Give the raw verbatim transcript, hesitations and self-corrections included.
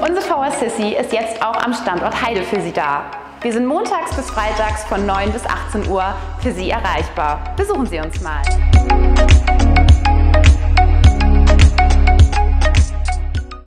Unsere V R Sissy ist jetzt auch am Standort Heide für Sie da. Wir sind montags bis freitags von neun bis achtzehn Uhr für Sie erreichbar. Besuchen Sie uns mal.